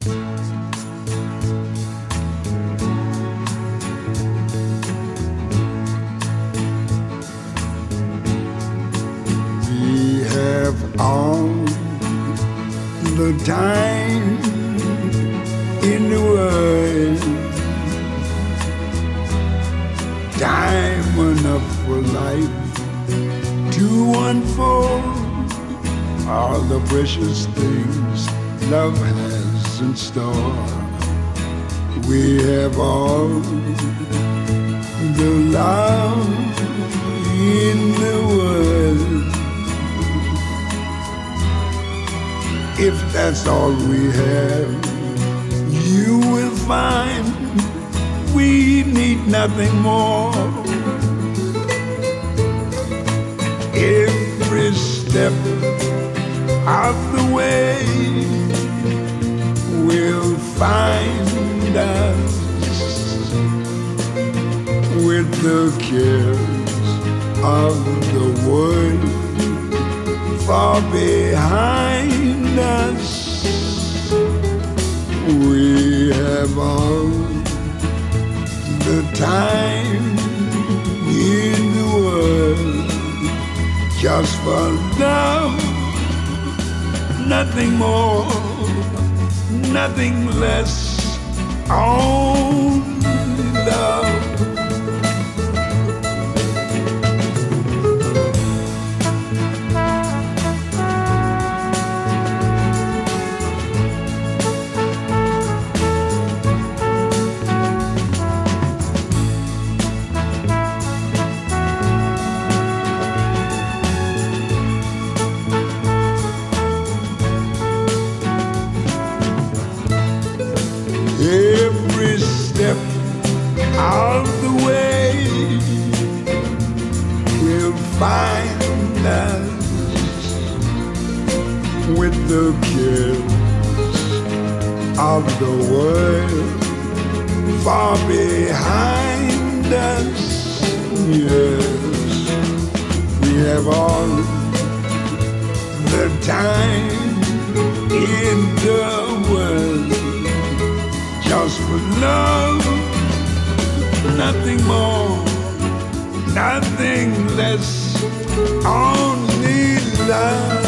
We have all the time in the world, time enough for life to unfold all the precious things love has in store. We have all the love in the world. If that's all we have, you will find we need nothing more. Every step of the way will find us with the cares of the world far behind us. We have all the time in the world just for love, nothing more, nothing less, only love. Every step of the way will find us with the cares of the world far behind us. Yes, we have all the time in the world just for love, nothing more, nothing less, only love.